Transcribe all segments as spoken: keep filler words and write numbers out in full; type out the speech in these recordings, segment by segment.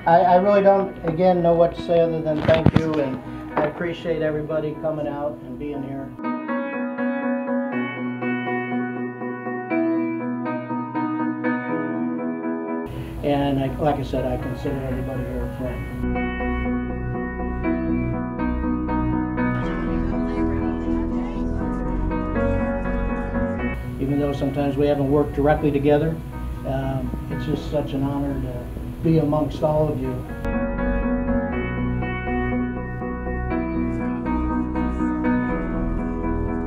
I, I really don't, again, know what to say other than thank you, and I appreciate everybody coming out and being here. And I, like I said, I consider everybody here a friend. Even though sometimes we haven't worked directly together, um, it's just such an honor to be amongst all of you.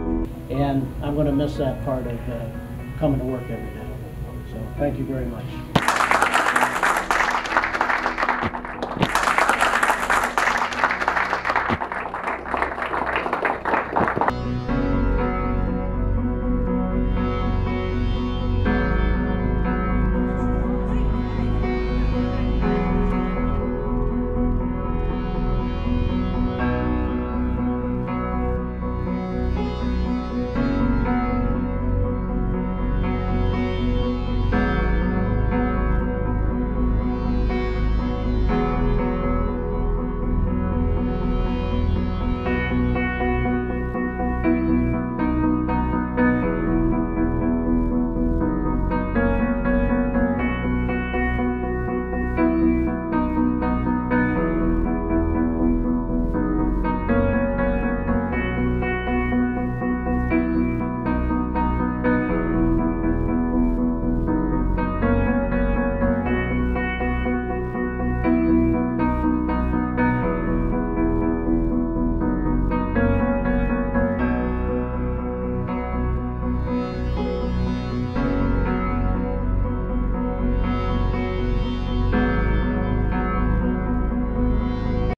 And I'm going to miss that part of uh, coming to work every day. So thank you very much.